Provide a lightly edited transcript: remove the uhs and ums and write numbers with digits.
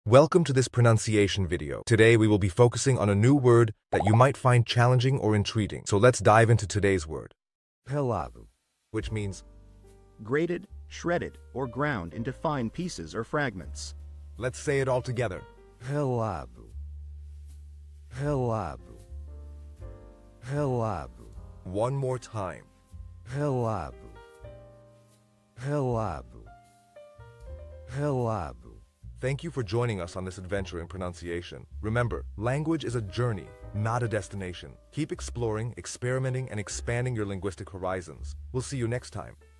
Welcome to this pronunciation video. Today we will be focusing on a new word that you might find challenging or intriguing. So let's dive into today's word. Ralado. Which means, Grated, shredded, or ground into fine pieces or fragments. let's say it all together. Ralado. Ralado. Ralado. One more time. Ralado. Ralado. Ralado. Thank you for joining us on this adventure in pronunciation. Remember, language is a journey, not a destination. Keep exploring, experimenting, and expanding your linguistic horizons. We'll see you next time.